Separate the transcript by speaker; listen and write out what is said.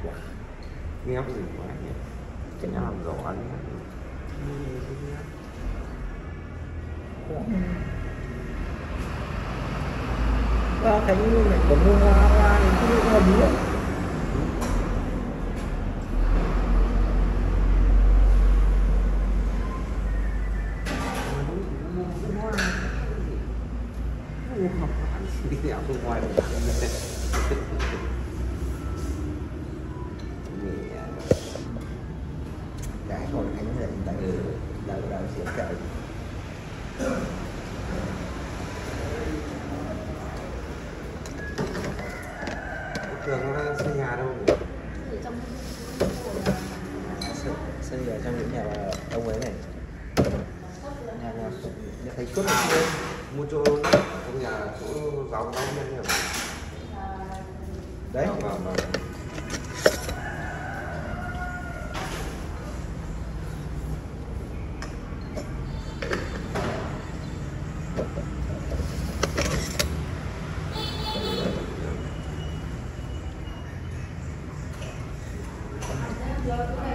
Speaker 1: nghe hấp dẫn quá nhỉ, cái nó làm rõ anh
Speaker 2: thấy như này có mua hoa những cái hoa bí ấy.
Speaker 1: đi dạo xung quanh
Speaker 2: Cái còn anh này tại đầu sẽ chạy
Speaker 1: thường nó đang xây nhà đâu nhỉ?
Speaker 2: xây ở trong những nhà ông ấy này, nhà thầy suốt này kia
Speaker 1: Mua chỗ trong nhà chỗ giáo nhân nhỉ?
Speaker 2: đấy.
Speaker 1: Vâng.
Speaker 3: Rồi,